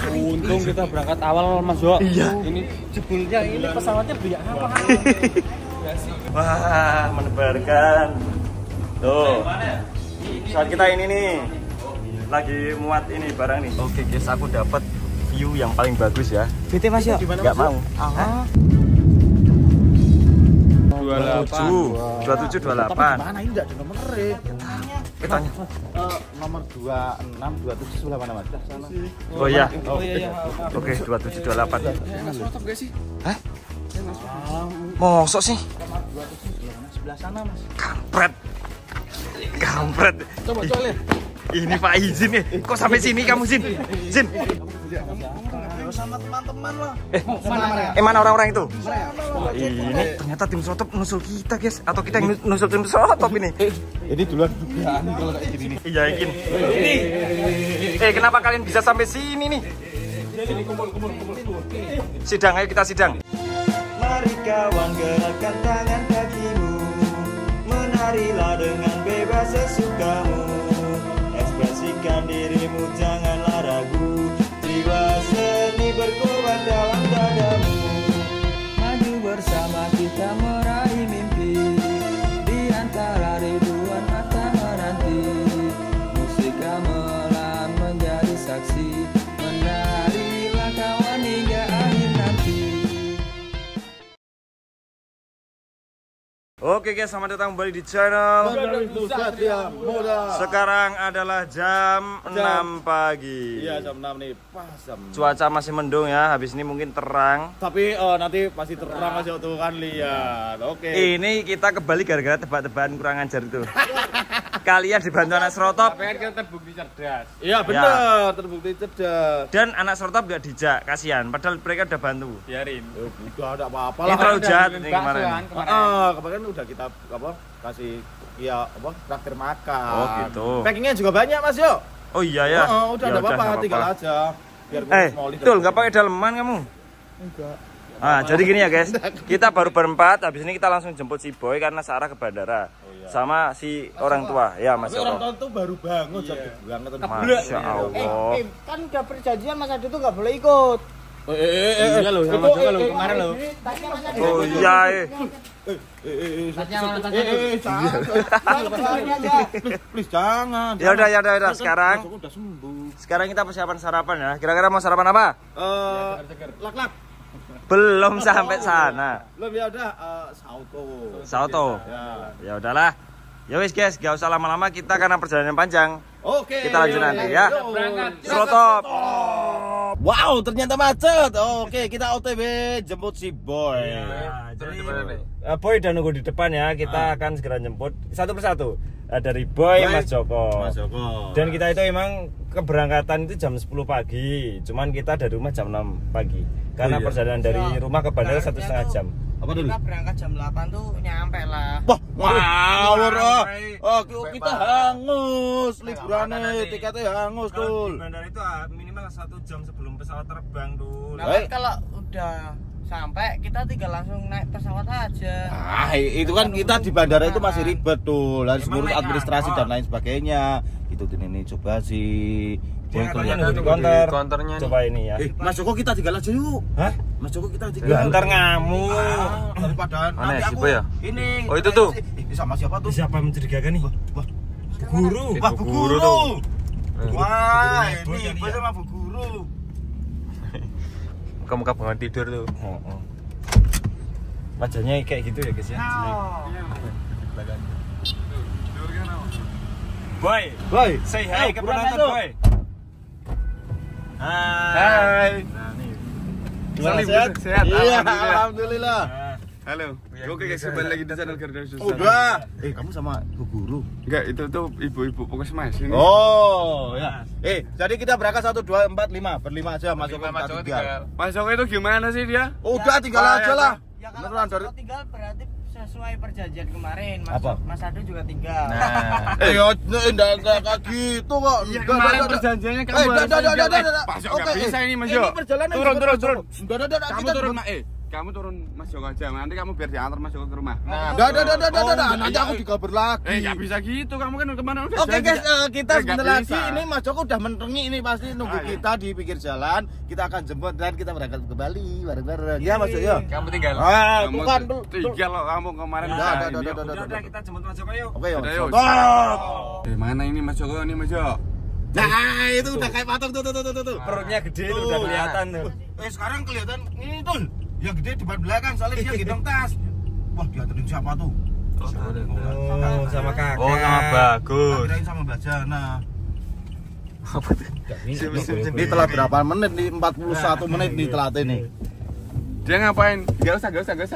Untung kita berangkat awal Mas Jo. Iya. Ini jebulnya ini pesawatnya biar apa? Wah, menebarkan. Tuh. Saat kita ini nih lagi muat ini barang nih. Oke guys, aku dapat view yang paling bagus ya. BT Mas Jo. Enggak mau. Ah. 27 28. Mana ini enggak ada nomornya? Kita tanya. Nomor 26 27 sebelah mana Mas? Sana. Oh iya. Oh iya. Oke, 27 28. Mas Rotop gak sih? Hah? Mosok sih? Sebelah sana Mas. Kampret. Kampret. Coba lihat. Ini Pak izin nih. Kok sampai sini kamu Zin? Zin. Sama teman-teman lah. Mana orang-orang itu? Ini ternyata tim Sotop nusul kita guys. Atau kita yang nusul tim Sotop ini? Ini duluan dugaan kalau kayak gini nih. Iya yakin. Ini. Kenapa kalian bisa sampai sini nih? Sidang, ayo kita sidang. Mari kawan gerakkan tangan kakimu, menarilah dengan bebas sesukamu, ekspresikan dirimu janganlah ragu, jiwa seni berkorban dalam dadamu, maju bersama kita meraih mimpi, di antara ribuan mata menanti, musik gamelan menjadi saksi, menarilah kawan hingga akhir nanti. Oke guys, selamat datang kembali di channel Sekarang adalah jam 6 pagi. Iya jam 6 nih, pas jam 6. Cuaca masih mendung ya, habis ini mungkin terang. Tapi nanti pasti terang aja tuh kan lihat. Oke. Ini kita kembali gara-gara tebak-tebakan kurang ajar itu. Kalian dibantu anak Serotop. Tapi kan kita terbukti cerdas. Iya benar, terbukti cerdas. Dan anak Serotop gak dijak, kasihan. Padahal mereka udah bantu. Biarin. Udah ada apa-apa Ini lah. terlalu jahat ini kemarin. Kemarin udah kita kasih traktir makan. Oh gitu. Packingnya juga banyak Mas Yo. Oh iya ya. Udah Ya ada apa-apa, nggak tinggal aja. Biar Tul, nggak pakai daleman kamu? Enggak. Jadi gini ya guys, kita baru berempat, habis ini kita langsung jemput si Boy karena searah ke bandara. Sama si orang tua, ya Mas Orang Joko. tua tuh baru bangun jadi banget. Masya Allah. Kan udah perjanjian Mas Adu tuh nggak boleh ikut. Iya loh, sama juga loh kemarin loh. Oh iya. Please jangan. Ya udah sekarang. Udah sembuh. Sekarang kita persiapan sarapan ya. Kira-kira mau sarapan apa? Lak. Belum sampai sana. Belum ya udah Sauto. Ya udahlah. Ya wis guys, gak usah lama-lama kita karena perjalanan panjang. Oke. Kita lanjut nanti ya. Serotop. Wow, ternyata macet. Oke, kita OTW jemput si Boy. Jadi Boy udah nunggu di depan ya. Kita akan segera jemput satu persatu. Dari Boy, Mas Joko. Dan kita itu emang keberangkatan itu jam 10 pagi. Cuman kita dari rumah jam 6 pagi. Karena perjalanan dari rumah ke bandara 1,5 jam. Apa dulu? Kita berangkat jam 8 tuh nyampe lah. Wah, ngawur. Kita hangus liburannya, tiketnya hangus tuh. Di bandara itu minimal 1 jam sebelum pesawat terbang tuh. Nah, kan kalau udah sampai kita tinggal langsung naik pesawat aja. Itu kan kita di bandara itu masih ribet tuh, harus ngurus administrasi dan lain sebagainya. Itu ini coba sih. Konternya di konternya. Coba ini ya. Mas Joko kita tinggal aja yuk. Hah? Mas Joko kita tinggal. Ntar ngamuk. Daripada nanti aku ini. Oh itu tuh. Ini sama siapa tuh? Siapa yang mencurigakan nih? Wah, Guru. Wah, Bu Guru. Wah, ini Boy sama Bu Guru. Muka-muka bangun tidur tuh. Wajahnya kayak gitu ya guys ya. Boy, say hi ke penonton Boy. Hai. Gimana sehat? Iya, alhamdulillah. Halo. Oke guys, kembali lagi di channel Garuda Susah. Udah. Kamu sama Bu Guru? Enggak, itu tuh ibu-ibu Puskesmas ini. Oh, ya. Jadi kita berangkat 1 2 4 5, berlima aja masuk ke tinggal. Mas Joko itu gimana sih dia? Udah tinggal aja lah. Ya kalau Mas Adu tinggal berarti sesuai perjanjian kemarin. Mas Adu juga tinggal. Enggak kayak gitu kok. Iya, kemarin perjanjiannya kamu harus tinggal. Pas enggak bisa ini Mas Jo. Ini perjalanan turun. Kamu turun, Mak. kamu turun Mas Joko aja. Nanti kamu biar diantar Mas Joko ke rumah. Nah, nanti aku dikabar lagi. Enggak bisa gitu. Kamu kan kemana udah. Oke guys, kita sebentar lagi bisa. ini Mas Joko udah mentengi ini pasti nunggu kita di pinggir jalan. Kita akan jemput dan kita berangkat ke Bali bareng-bareng. Ya Mas Joko. Kamu tinggal. Bukan tinggal lo kamu kemarin. Udah kita jemput Mas Joko yuk. Oke, yuk. Mana ini Mas Joko nih Mas Joko? Nah, itu udah kayak patung tuh. Perutnya gede tuh udah kelihatan tuh. Sekarang kelihatan ini tuh. Yang gede di belakang soalnya dia gendong tas. Wah, dia tadi siapa tuh? Oh, sama kakak. Oh, sama Bagus. Kirain sama Mbak Jana. Ini telah berapa menit nih? 41 menit nih telat ini. Dia ngapain? Gak usah.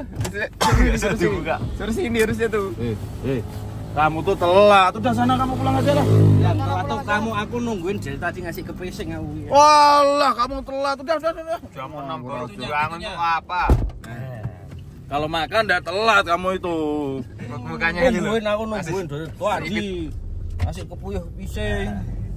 Suruh sini harusnya tuh. Kamu tuh telat. Udah sana kamu pulang aja lah. Ya, atau kamu aku nungguin dari tadi ngasih ke PC aku. Walah, kamu telat. Udah. Jam 6 jangan tuh apa? Kalau makan enggak telat kamu itu. Mukanya Aku nungguin dari tadi. Ngasih ke puyuh pising.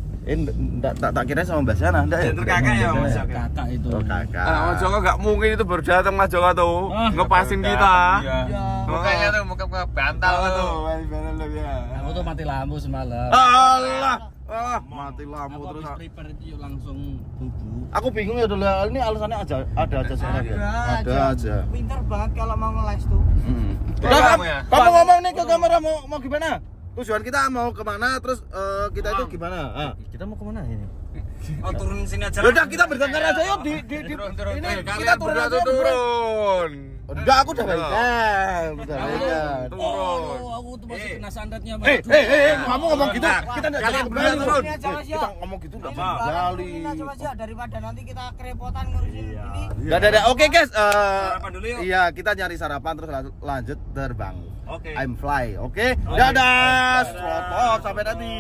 Tak kira sama Mbak Sana, enggak ya? Itu kakak ya Mas Joko. Kakak itu. Oh, kakak. Mas Joko gak mungkin itu baru datang Mas Joko tuh. Ngepasin kita. Iya. Mukanya tuh muka bantal tuh. Aku tuh mati lampu semalam. Allah. Mati lampu Aku terus. habis prepare itu langsung bubuk. Aku bingung ya dulu. Ini alasannya ada aja sebenarnya. Ada aja. Pinter banget kalau mau nge-live tuh. Kamu ngomong nih ke kamera mau gimana? Tujuan kita mau kemana? Terus kita itu gimana? Kita mau kemana ini? Oh, turun sini aja. Udah kita bertengkar aja yuk di Turun. ini kita Kalian turun berdua aja. tuh turun. Enggak, aku udah baikan. Turun. Aku tuh masih kena sandatnya. Kamu ngomong gitu. Kita enggak Kalian jalan berdua turun. Kita ngomong gitu enggak sekali. Daripada nanti kita kerepotan ngurusin ini. Udah. Oke guys, Sarapan dulu yuk. iya kita nyari sarapan terus lanjut terbang. Oke. I'm fly, oke? Dadah, selamat sampai nanti.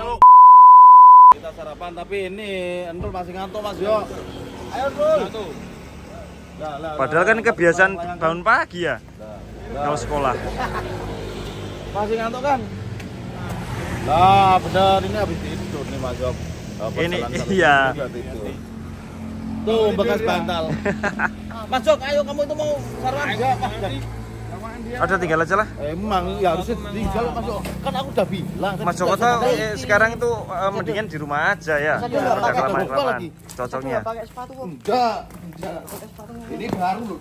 Kita sarapan tapi ini Endul masih ngantuk Mas Yo. Ayo Endul. Padahal kan kebiasaan bangun pagi ya. Kalau sekolah. Masih ngantuk kan? Nah, benar ini habis tidur nih Mas Yo. Ini iya. Tuh bekas bantal. Mas Jok, ayo kamu itu mau sarapan enggak? Ada tinggal aja lah. Emang ya harusnya tinggal Mas Jok. Kan aku udah bilang. Mas Joko tuh sekarang itu mendingan di rumah aja ya. Ada kelamaan cocoknya. Pakai sepatu kok. Enggak. Ini baru loh.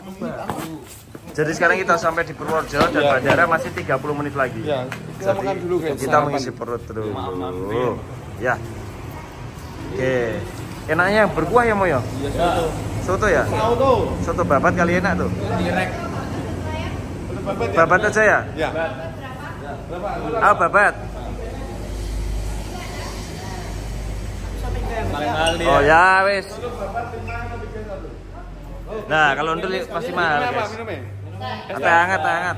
Jadi sekarang kita sampai di Purworejo dan bandara masih 30 menit lagi. Ya, kita makan dulu guys. Kita mengisi perut dulu. Ya. Oke. Enaknya berkuah ya Moyo? Iya, Soto ya? Soto babat kali enak tuh. Babat aja ya? Ya. Babat. Oh ya wis. Nah kalau untuk pasti mahal guys. Teh hangat.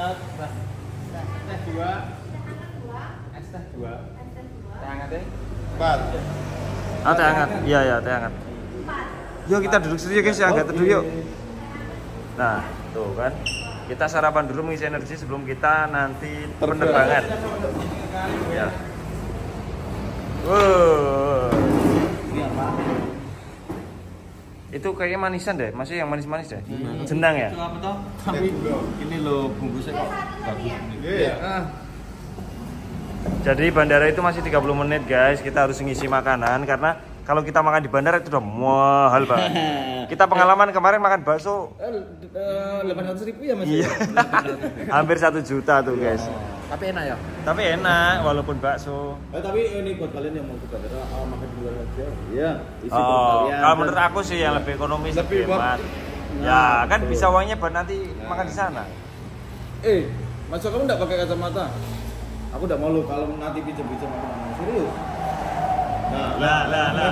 Teh hangat. Iya teh hangat. Yuk kita duduk situ ya guys ya, agak teduh yuk. Nah tuh kan. Kita sarapan dulu mengisi energi sebelum kita nanti penerbangan. Ya. Itu kayaknya manisan deh, masih yang manis-manis deh. Jenang ya? Tapi ini loh bungkusnya kok bagus nih. Jadi bandara itu masih 30 menit guys. Kita harus ngisi makanan karena kalau kita makan di bandara itu udah mahal banget. Kita pengalaman kemarin makan bakso 800.000 ya Mas. iya. Hampir 1 juta tuh guys. Tapi enak ya? Tapi enak walaupun bakso. Tapi ini buat kalian yang mau ke bandara makan di luar aja. Iya, isi Oh, kalau menurut aku sih yang lebih ekonomis, lebih hemat. Ya, kan bisa uangnya buat nanti makan di sana. Mas kamu enggak pakai kacamata? Aku udah malu kalau nanti pinjam-pinjam aku serius. Nah.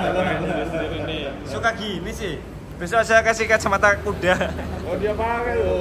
Suka gini sih. Besok saya kasih kacamata kuda. Oh, dia pakai loh.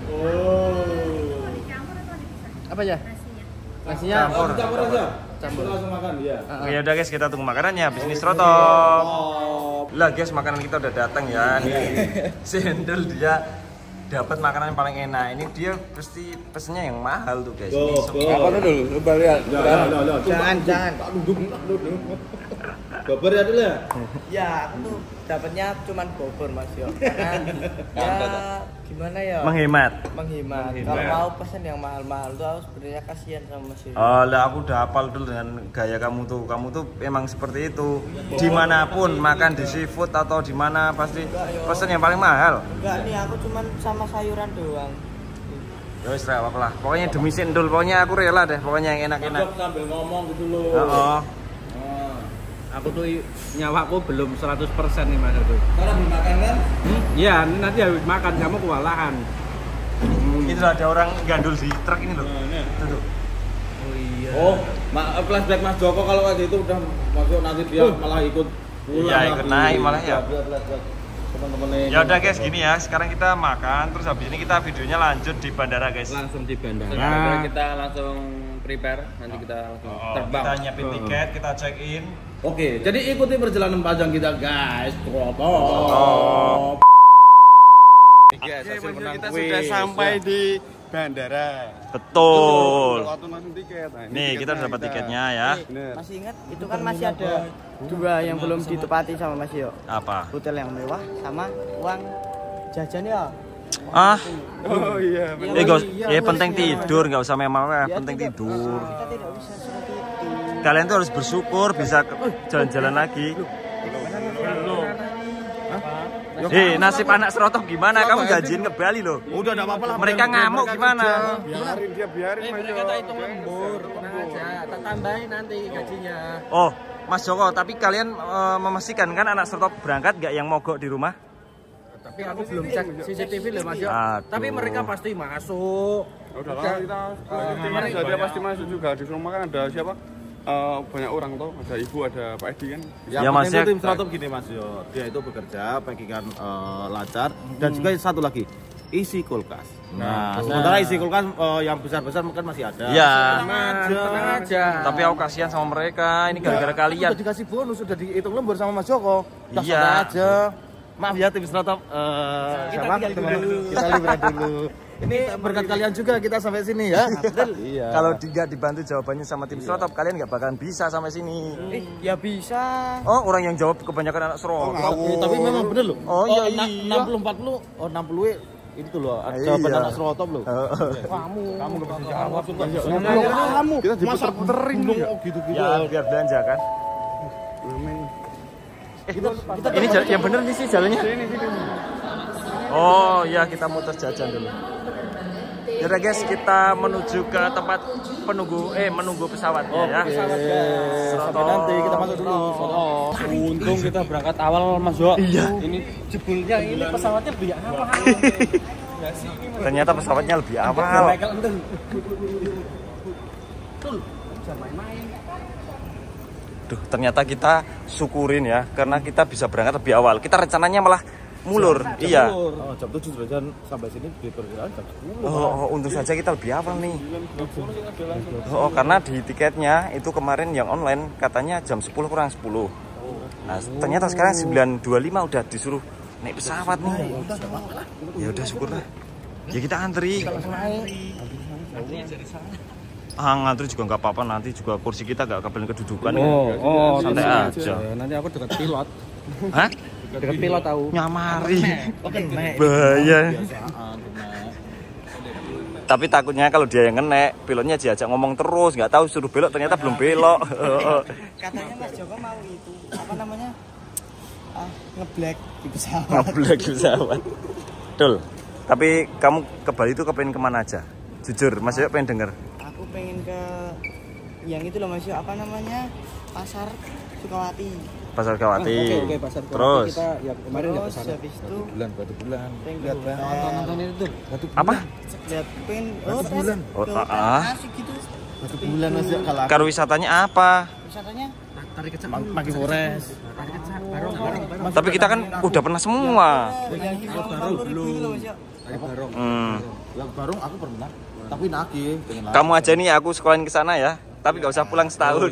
Apa ya? Nasinya Campur. Campur aja. Campur langsung makan ya. Ya udah guys, kita tunggu makanannya. Bisnis rotop. Lah guys, makanan kita udah datang ya. Sendel dia dapat makanan yang paling enak. Ini dia pasti pesennya yang mahal tuh guys. Apa dulu? Coba lihat. jangan. Tak duduk. Bobor ya dulu ya? Ya, aku tuh dapatnya cuman bobor Mas Yo. Karena ya gimana ya? Menghemat. Kalau mau pesan yang mahal-mahal tuh aku sebenarnya kasihan sama Mas Yo. Oh lah, aku udah hafal dulu dengan gaya kamu tuh emang seperti itu. Dimanapun makan di seafood atau di mana pasti pesan yang paling mahal. Enggak nih, aku cuman sama sayuran doang. Ya wis ra apa lah. Pokoknya demi sendul, pokoknya aku rela deh, pokoknya yang enak-enak. Sambil ngomong gitu loh. Heeh. Aku tuh nyawaku belum 100% nih Mas itu. Karena belum makan kan? Iya, nanti habis makan kamu kewalahan. Itu ada orang gandul di truk ini loh. Tuh, tuh. Oh iya. Oh, flashback Mas Joko kalau waktu itu udah masuk nanti dia malah ikut pulang. Iya, ikut naik malah ya. Teman-teman Ya udah guys, gini ya. Sekarang kita makan, terus habis ini kita videonya lanjut di bandara guys. Langsung di bandara. Nah, kita langsung prepare, nanti kita langsung terbang. Kita nyiapin tiket, kita check in. Oke, jadi ikuti perjalanan panjang kita guys. Oh. Guys, kita sudah sampai di bandara. Betul. Waktu langsung tiket. Nah, Nih, kita udah dapat tiketnya ya. Bener. Masih ingat itu kan masih ada dua yang belum ditepati sama Mas Yo. Apa? Hotel yang mewah sama uang jajan ya. Ah, Oh iya, bener. ya penting tidur, nggak usah mewah, penting tidur. Kita tidak bisa seperti itu. Kalian tuh harus bersyukur bisa jalan-jalan lagi. Nasib anak serotop gimana? Kamu janjiin ke Bali loh. Udah enggak apa-apa lah. Mereka ngamuk gimana? Biarin dia, biarin. Mereka kita hitung lembur, tenang aja. Tak tambahin nanti gajinya. Oh, Mas Joko, tapi kalian memastikan kan anak serotop berangkat nggak yang mogok di rumah? Tapi aku belum cek CCTV loh Mas Yo. Aduh. Tapi mereka pasti masuk. Udahlah, kita tim aja, dia pasti masuk juga. Di rumah kan ada siapa? Banyak orang tuh, ada ibu, ada Pak Edi kan. Ya, Mas, ya. Tim stratop gini Mas Yo. Dia itu bekerja, packingan lancar dan juga satu lagi isi kulkas. Nah, sementara isi kulkas yang besar-besar mungkin masih ada. Iya. Tenang aja. Tapi aku kasihan sama mereka. Ini gara-gara kalian. Udah dikasih bonus, sudah dihitung lembur sama Mas Joko. Udah Iya. santai aja. Maaf ya tim stratop. Siapa? Kita liburan dulu. Ini berkat kalian juga kita sampai sini ya. Betul. Iya. Kalau tidak dibantu jawabannya sama tim serotop, kalian nggak bakalan bisa sampai sini. Ya bisa. Oh, orang yang jawab kebanyakan anak serotop. Tapi memang bener loh. Oh, iya, 60-40, 60 itu loh, Iya. jawaban anak serotop loh. Kamu nggak bisa jawab. Kamu. Kita diputer-puterin dong gitu-gitu. Ya, biar belanja kan. Ini yang bener nih sih jalannya. Oh iya, kita muter jajan dulu. Yaudah guys, kita menuju ke tempat menunggu pesawatnya ya. Sampai nanti kita masuk dulu. Untung kita berangkat awal Mas Jo. Iya. Ini jebulnya ini pesawatnya biar apa? Ternyata pesawatnya lebih awal. Duh, ternyata kita syukurin ya, karena kita bisa berangkat lebih awal. Kita rencananya malah mulur. Iya. Oh, jam 7 sudah sampai sini diperkirakan jam 10. Untung saja kita lebih awal nih. Oh, karena di tiketnya itu kemarin yang online katanya jam 10 kurang 10. Nah, ternyata sekarang 9.25 udah disuruh naik pesawat nih. Ya udah syukurlah. Ya kita antri. Ngantri juga nggak apa-apa, nanti juga kursi kita nggak kabelin kedudukan ya. Santai aja. Nanti aku dekat pilot. Hah? Dekat pilot tahu. Nyamari. Bahaya. Tapi takutnya kalau dia yang ngenek, pilotnya diajak ngomong terus, nggak tahu suruh belok ternyata belum belok. Katanya Mas Joko mau itu apa namanya? Ngeblack di pesawat. Ngeblack di pesawat. Betul. Tapi kamu ke Bali itu kepengen kemana aja? Jujur, Mas Yo pengen denger. Aku pengen ke yang itu loh Mas Yo, apa namanya? Pasar Sukawati. Pasar Kawati. Oke, pasar Kawati. Terus Kita ya kemarin ya Terus kesana. habis itu Batu bulan. pengen lihat Nonton itu tuh. apa? lihat pengen bulan. asik gitu. Satu bulan Mas Joko kalau Karo wisatanya apa? Wisatanya Tarik kecap. Maki Forest. Tarik kecap. Barong. Tapi kita kan udah pernah semua. yang di baru belum Mas Yo. Tarik barong. Yang bareng aku pernah. Tapi nagih dengan Kamu aja nih aku sekolahin ke sana ya. Tapi nggak usah pulang setahun.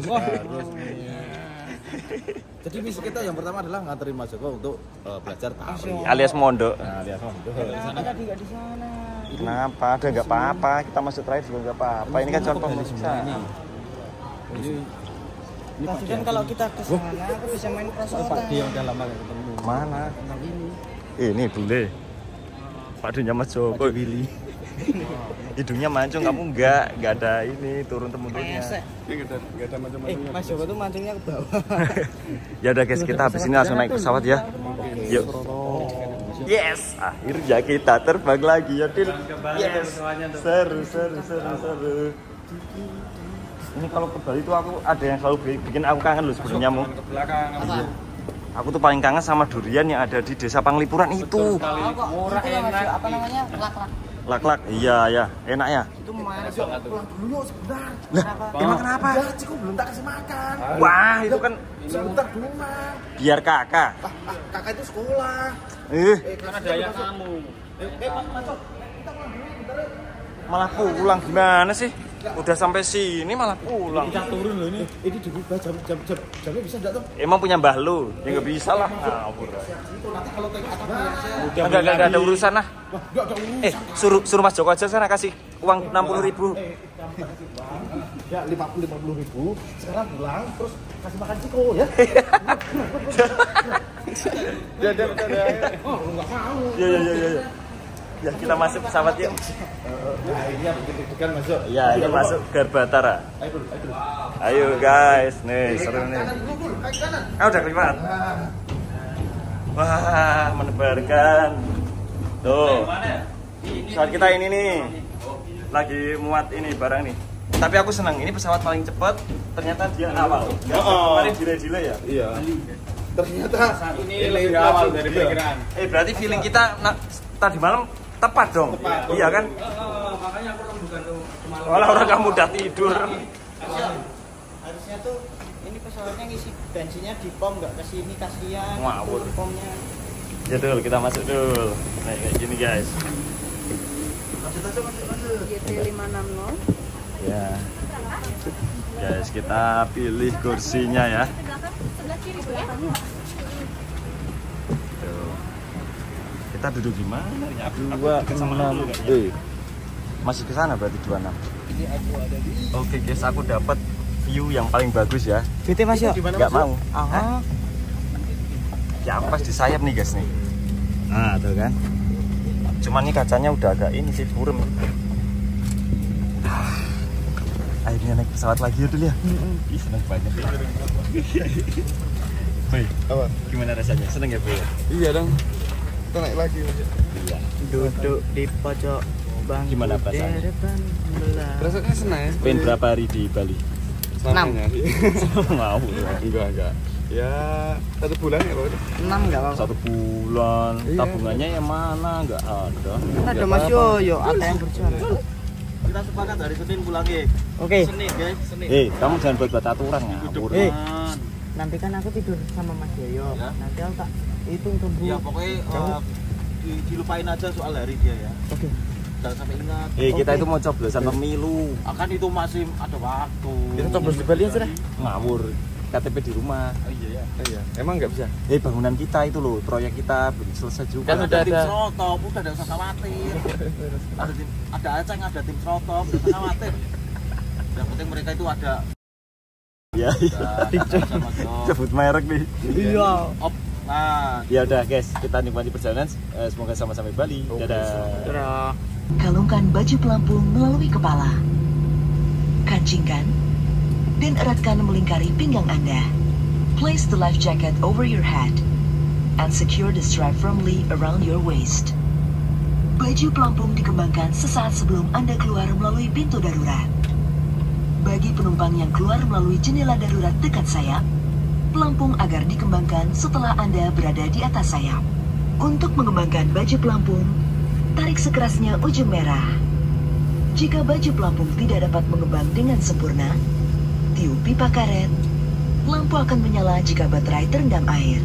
Jadi misi kita yang pertama adalah nganterin Mas Joko untuk belajar tari. Alias mondok. Nah, lihat Kenapa tadi nggak di sana? Kenapa? Ada nggak apa-apa. Kita masuk terakhir juga nggak apa-apa. Ini kan contoh pemeriksaan. Tapi kan kalau kita ke sana aku bisa main crossovers. Pak Di yang udah lama gak ketemu. Mana? Tentang ini. Ini bule. Pak Dunya Mas Joko. Willy. Hidungnya mancung, kamu enggak ada ini turun temurunnya. Ini nggak ada macam-macamnya. Mas Joko tuh mancungnya ke bawah. Ya udah guys, kita habis ini langsung naik pesawat ya. Yuk. Yes, akhirnya kita terbang lagi ya, Dil. Yes. Seru. Ini kalau ke Bali tuh aku ada yang selalu bikin aku kangen loh sebenarnya, Mu. Iya. Aku tuh paling kangen sama durian yang ada di Desa Panglipuran itu. Murah enak. Apa namanya? Lak-lak. Lak-lak, iya, enak ya. Itu manis. Pulang dulu sebentar. Lah, emang kenapa? Cik, kok belum tak kasih makan. Wah, itu kan Sebentar dulu, Mang. biar kakak. Kakak itu sekolah. Karena daya kamu. Masuk. Kita pulang dulu bentar. Malah pulang gimana sih? Udah sampai sini malah pulang. Kita turun loh ini. Ini diubah jamnya bisa enggak tuh? Emang punya mbah lu? Ya nggak bisa lah. Ngawur. Nanti kalau tengok atap Enggak ada urusan lah. enggak ada urusan. Suruh Mas Joko aja sana kasih uang 60.000. Ya 50.000. Sekarang pulang terus kasih makan Ciko ya. Ada. Oh, enggak mau. Ya. Ya kita masuk pesawat yuk. Nah, ini yang bikin masuk. Ya, ini masuk Garbatara. Ayo guys, nih seru nih. Udah kelihatan. Wah, menebarkan. Tuh. Pesawat kita ini nih. Lagi muat ini barang nih. Tapi aku senang, ini pesawat paling cepat. Ternyata dia awal. Kemarin delay-delay ya? Iya. Ternyata Ini lebih awal dari perkiraan. Berarti feeling kita tadi malam tepat dong. Iya kan? Makanya aku bukan kemarin. Walau orang kamu udah tidur. harusnya tuh ini pesawatnya ngisi bensinnya di pom nggak ke sini kasihan. Ngawur. Pomnya. Ya dul, kita masuk dul. Nah, kayak gini guys. GT 560. Ya. Guys, kita pilih kursinya ya. Sebelah kiri tuh ya. Tuh. Kita duduk di mana? 26. Masih ke sana berarti 26. Oke guys, aku dapat view yang paling bagus ya. GT Mas yo. Enggak mau. Ah. Ya pas di sayap nih guys nih. Nah, tuh kan. Cuman nih kacanya udah agak ini sih burem. Akhirnya naik pesawat lagi ya dulu ya. Ih, seneng banget. Boy, Apa? gimana rasanya? Seneng ya, Boy? Iya dong. Kita naik lagi. Iya. Duduk di pojok bangku. Gimana perasaannya? depan belah. Rasanya senang ya. Pengen berapa hari di Bali? Selamanya. Mau. Enggak. Ya 1 bulan ya Pak. 6 enggak apa-apa. 1 bulan. Iya. Tabungannya yang mana? Enggak ada. Kan ada Mas yo, ada yang berjuang. Kita sepakat hari Senin pulang ya. Oke. Senin guys, Senin. Kamu jangan buat aturan ngawur. Nanti kan aku tidur sama Mas Yoyo. Ya. Nanti aku tak hitung tunggu. Ya pokoknya dilupain aja soal hari dia ya. Oke. Jangan sampai ingat. Kita itu mau coblosan pemilu. Akan itu masih ada waktu. Kita coblos di Bali aja dah. Ngawur. KTP di rumah. Oh, iya ya. Iya. Emang nggak bisa. Bangunan kita itu loh, proyek kita belum selesai juga. Kan Ada udah tim ada. Serotop, udah enggak usah khawatir. Ada Aceng, ada tim Serotop, enggak usah khawatir. Yang penting mereka itu ada. Ya, sebut merek nih. Iya. Nah, Ya udah guys, kita nikmati perjalanan. Semoga sama-sama Bali. Dadah. Kalungkan baju pelampung melalui kepala. Kancingkan dan eratkan melingkari pinggang Anda. Place the life jacket over your head and secure the strap firmly around your waist. Baju pelampung dikembangkan sesaat sebelum Anda keluar melalui pintu darurat. Bagi penumpang yang keluar melalui jendela darurat dekat sayap, pelampung agar dikembangkan setelah Anda berada di atas sayap. Untuk mengembangkan baju pelampung, tarik sekerasnya ujung merah. Jika baju pelampung tidak dapat mengembang dengan sempurna, tiup pipa karet. Lampu akan menyala jika baterai terendam air.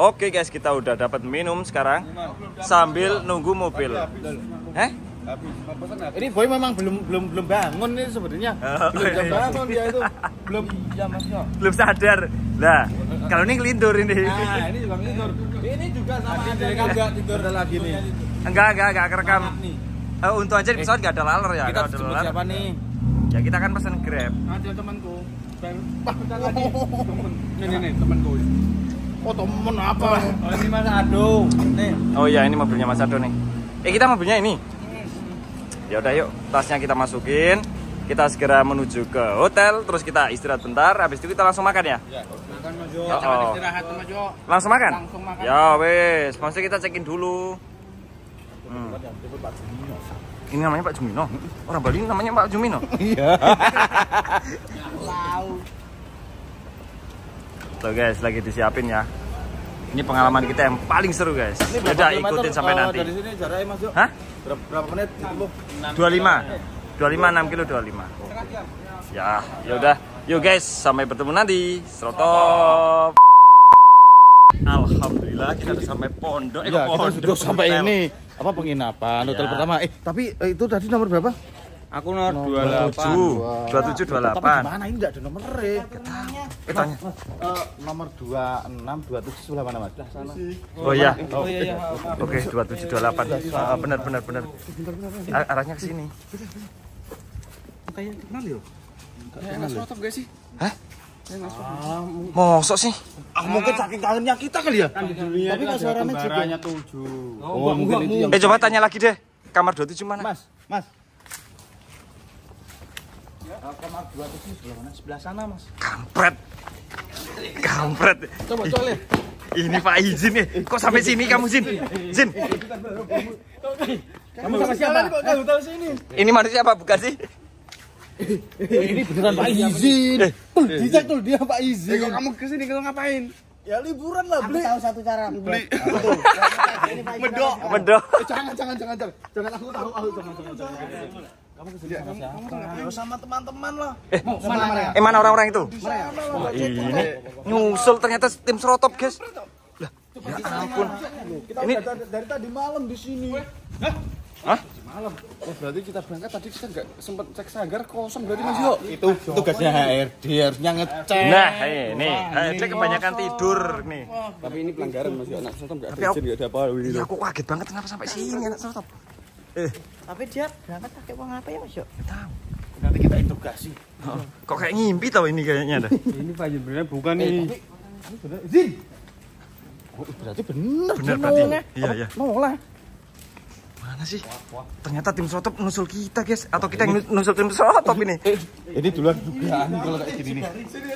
Oke guys, kita udah dapat minum sekarang sambil nunggu mobil. Ini boy memang belum bangun nih sebenarnya. Belum jam bangun dia itu. Belum jam Mas Yo. Belum sadar. Lah, kalau ini ngelindur ini. Nah, ini juga ngelindur. Ini juga sama ada enggak tidur lagi nih. Enggak kerekam. Untung aja di pesawat enggak ada laler ya. Kita jemput siapa nih? Ya kita kan pesan Grab. Ada temanku. Nih temanku. Oh, temen apa? Oh, ini Mas Ado. Nih. Oh iya, ini mobilnya Mas Ado nih. Kita mobilnya ini. Ya udah yuk, tasnya kita masukin. Kita segera menuju ke hotel, terus kita istirahat bentar. Habis itu kita langsung makan ya? Ya, makan Mas Jo. Jangan istirahat Mas Jo. Langsung makan? Langsung makan. Ya wes, maksudnya kita cekin dulu. Ini namanya Pak Jumino. Orang Bali namanya Pak Jumino. Iya. Tuh guys, lagi disiapin ya. Ini pengalaman kita yang paling seru guys. Udah ikutin sampai nanti. Dari sini jaraknya Mas Jo. Hah? Berapa menit? 25 6 kilo 25. Ya udah. Yuk guys, sampai bertemu nanti. Serotop. Alhamdulillah kita udah sampai pondok. Ya, kita sudah sampai ini. Apa penginapan hotel pertama? Tapi itu tadi nomor berapa? Aku nomor 27 Tapi 28. mana ini enggak ada nomornya? Tanya. Nomor 26 27 sebelah mana Mas? Sana. Oh iya. Oke, 27 28. Benar. Arahnya ke sini. Kayak kenal yo. Kayak Mas Rotop gak sih? Hah? Mosok sih? Mungkin saking kangennya kita kali ya. Tapi kok suaranya juga 7. Oh, mungkin itu yang Coba tanya lagi deh. Kamar 27 mana? Mas. Kamar 27 sebelah mana? Sebelah sana, Mas. Kampret. Coba lihat. Ini Pak Izin nih. Kok sampai sini kamu, Zin? Kamu sama siapa? Kok kamu tahu sini? Ini manusia apa bukan sih? Ini beneran Pak Izin. Dicek tuh dia Pak Izin. Kok kamu kesini kalau ngapain? Ya liburan lah, beli. Tahu satu cara Beli. Medok. Jangan aku tahu. Jangan. Kamu kesini sama siapa? Sama teman-teman lah. Mana orang-orang itu? Wah, ini nyusul ternyata tim Serotop, guys. Lah, ya ampun. Ini dari tadi malam di sini. Hah? Malam. Oh, berarti kita berangkat tadi kita nggak sempat cek sanggar kosong berarti Mas Yo. Itu tugasnya HRD harusnya ngecek. Nah, ini HRD kebanyakan tidur nih. Tapi ini pelanggaran Mas Yo. Anak Serotop nggak Tapi ada izin, nggak ada apa gitu. Iya, aku kaget banget kenapa sampai sini anak Serotop. Tapi dia berangkat pakai uang apa ya Mas Yo? Tahu. Nanti kita intugasi. Kok kayak ngimpi tau ini kayaknya dah. Ini Pak Izin beneran bukan nih. Ini bener izin. Oh, berarti bener. Bener berarti. Iya. Nolak. Mana sih? Ternyata tim Serotop nusul kita, guys. Atau kita yang nusul tim Serotop ini. Ini duluan dugaan kalau kayak gini nih.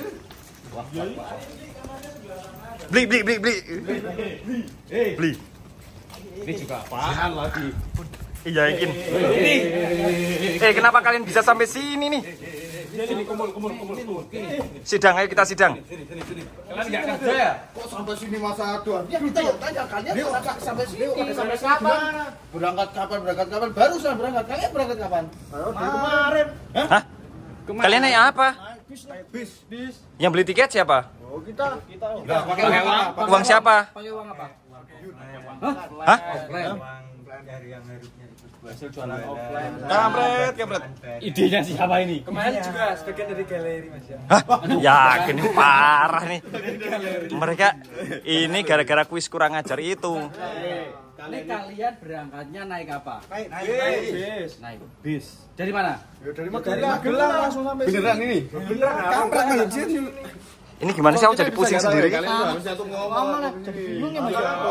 Beli. Ini juga apaan lagi? Iya, yakin. Kenapa kalian bisa sampai sini nih? Kumpul. Sidang, ayo kita sidang. Kalian nggak kerja ya? Kok sampai sini masa aduan? Ya kita yang tanya kalian kok sampai sini? Sampai kapan? Berangkat kapan? Baru saya berangkat. Kalian berangkat kapan? Kemarin. Hah? Kalian naik apa? Bis. Yang beli tiket siapa? Oh, kita. Enggak pakai uang apa? Uang siapa? Pakai uang apa? Hah? Hasil jualan offline. Kampret. Idenya siapa ini? Kemarin juga sebagian dari galeri Mas ya. Hah? Yakin parah nih. Mereka ini gara-gara kuis kurang ajar itu. Ini kalian berangkatnya naik apa? Naik bis. Dari mana? Dari Magelang langsung sampai sini. Beneran ini? Kampret izin. Ini gimana sih aku jadi pusing sendiri? Kalian tuh harus satu ngomong. Jadi bingung ya Mas.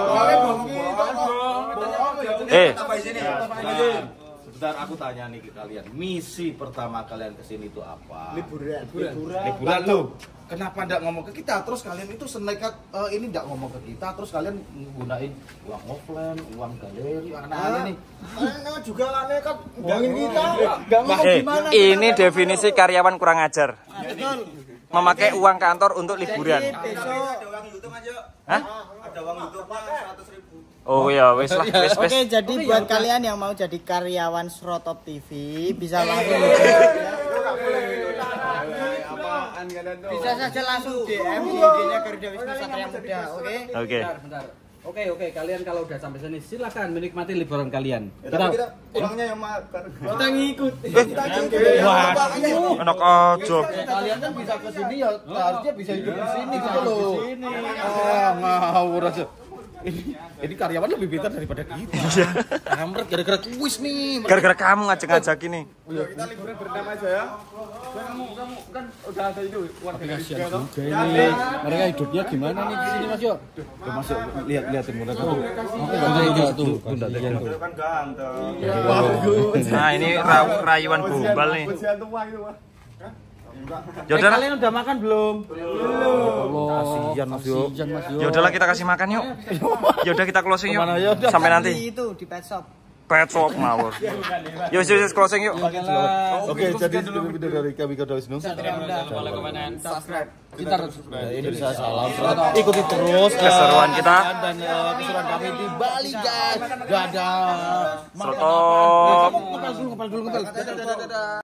Sebentar aku tanya nih ke kalian. Misi pertama kalian kesini itu apa? Liburan. Tuh. Kenapa enggak ngomong ke kita? Terus kalian itu senekat ini enggak ngomong ke kita, terus kalian menggunakan uang offline, uang galeri, aneh-aneh nih. Aneh juga aneh kan ngomongin kita. Enggak ngomong gimana. Ini definisi karyawan kurang ajar. Memakai uang kantor untuk liburan. Hah? Ada uang YouTube-nya 100.000. Oh ya, wes. Oke, jadi buat kalian yang mau jadi karyawan Serotop TV bisa langsung apaan kalian tuh? Bisa saja langsung DM di IG-nya Garuda Wisnu Satria Muda, oke? Oke. Bentar. Oke, kalian kalau udah sampai sini silakan menikmati liburan kalian. Kita pulangnya yang makan. Kita ngikut. Wah, enak aja. Kalian kan bisa ke sini ya, harusnya bisa hidup di sini gitu loh. Ah, ngawur aja. Ini karyawan lebih pintar daripada kita. Kamret gara-gara kuis nih. Gara-gara kamu ngajak-ngajak ini. Kita liburan berdamai aja ya. Kamu kan udah ada itu warga Kasihan juga ini. Mereka hidupnya gimana nih di sini Mas Yo? Masuk liatin mereka tuh. Tuh. Kan ganteng. Nah, ini rayuan gombal nih. Yaudah lah. Kalian udah makan belum? Kasihan Mas Yo. Ya udahlah kita kasih makan yuk. Ya udah kita closing yuk. Sampai nanti. Itu di pet shop. Pet shop ngawur. Yuk closing yuk. Oke, jadi video dari kami Garuda Wisnu. Satria Muda. Subscribe. Indonesia salam. Ikuti terus Keseruan kita. dan keseruan kami di Bali guys. Dadah. Stop. Ngepel dulu.